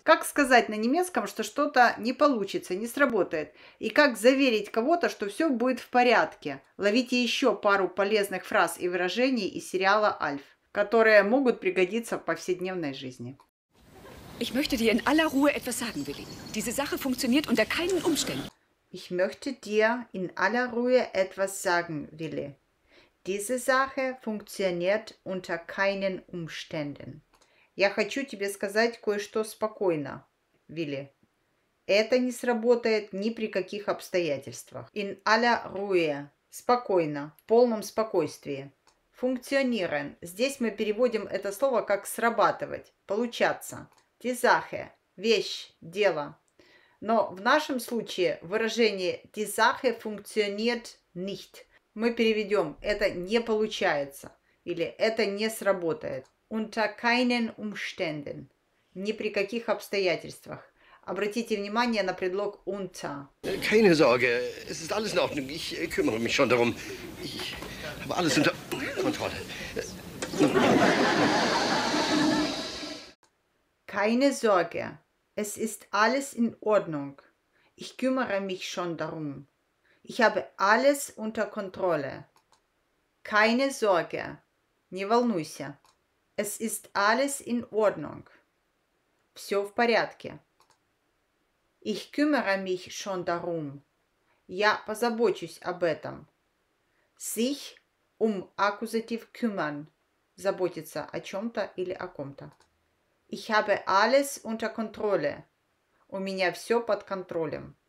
Как сказать на немецком, что что-то не получится, не сработает? И как заверить кого-то, что все будет в порядке? Ловите еще пару полезных фраз и выражений из сериала «Альф», которые могут пригодиться в повседневной жизни. Ich möchte dir in aller Ruhe etwas sagen, Willi. Diese Sache funktioniert unter keinen Umständen. Ich möchte dir in aller Ruhe etwas sagen, Willi. Diese Sache funktioniert unter keinen Umständen. Я хочу тебе сказать кое-что спокойно, Вилли. Это не сработает ни при каких обстоятельствах. In aller Ruhe. Спокойно, в полном спокойствии. Funktionieren. Здесь мы переводим это слово как срабатывать, получаться. Die Sache. Вещь, дело. Но в нашем случае выражение die Sache funktioniert nicht. Мы переведем «это не получается» или «это не сработает». Unter keinen Umständen. Ни при каких обстоятельствах. Обратите внимание на предлог unter. Keine Sorge, es ist alles in Ordnung. Ich kümmere mich schon darum. Ich habe alles unter Kontrolle. Keine Sorge, es ist alles in Ordnung. Ich kümmere mich schon darum. Ich habe alles unter Kontrolle. Keine Sorge, не волнуйся. Es ist alles in Ordnung. Все в порядке. Ich kümmere mich schon darum. Я позабочусь об этом. Sich Akkusativ kümmern. Заботиться о чем-то или о ком-то. Ich habe alles unter Kontrolle. У меня все под контролем.